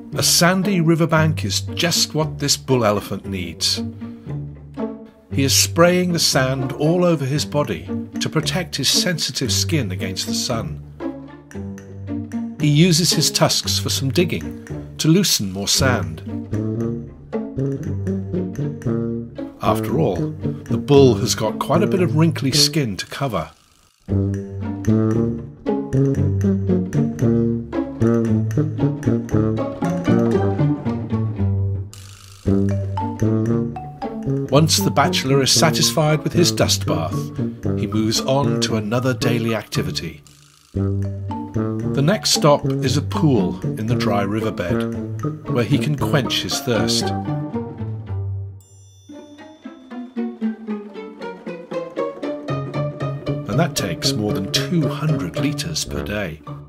A sandy riverbank is just what this bull elephant needs. He is spraying the sand all over his body to protect his sensitive skin against the sun. He uses his tusks for some digging to loosen more sand. After all, the bull has got quite a bit of wrinkly skin to cover. Once the bachelor is satisfied with his dust bath, he moves on to another daily activity. The next stop is a pool in the dry riverbed, where he can quench his thirst. And that takes more than 200 litres per day.